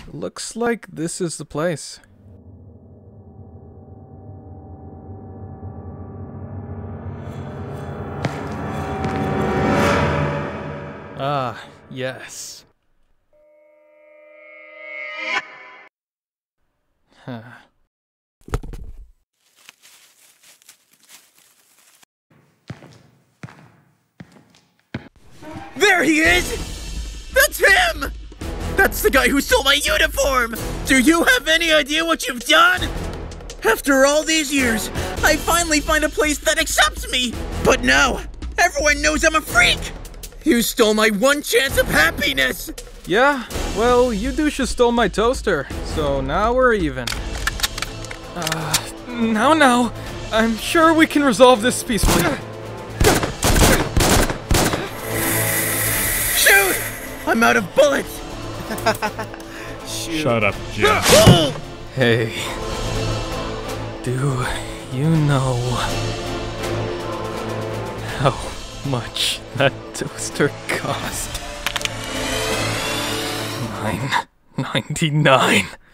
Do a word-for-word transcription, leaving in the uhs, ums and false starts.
Looks like this is the place. Ah, yes. Huh. There he is! That's him! That's the guy who stole my uniform! Do you have any idea what you've done? After all these years, I finally find a place that accepts me! But now, everyone knows I'm a freak! You stole my one chance of happiness! Yeah, well, you douche stole my toaster, so now we're even. Uh, now, now, I'm sure we can resolve this peacefully. Shoot! I'm out of bullets! Shut up, Jim. Hey, do you know how much that toaster cost? Nine ninety-nine.